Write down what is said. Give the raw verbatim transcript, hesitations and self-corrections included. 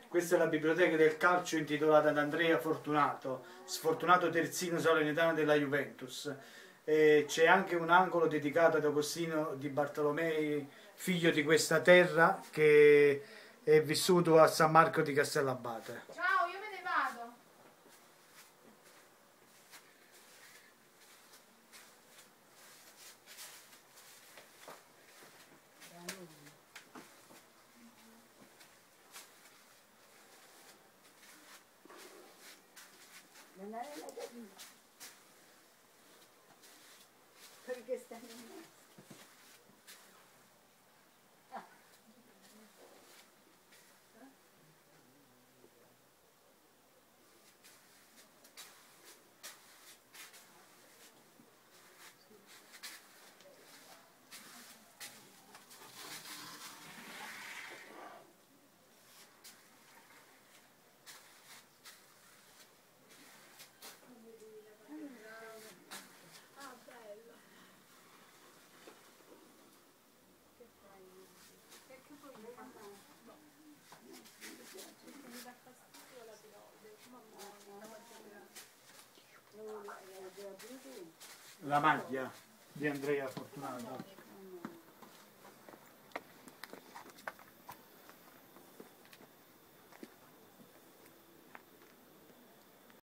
Questa è la biblioteca del calcio intitolata ad Andrea Fortunato, sfortunato terzino salernitano della Juventus. C'è anche un angolo dedicato ad Agostino di Bartolomei, figlio di questa terra, che è vissuto a San Marco di Castellabate. Ciao, io me ne vado. Perché stanno in mezzo? La maglia di Andrea Fortunato.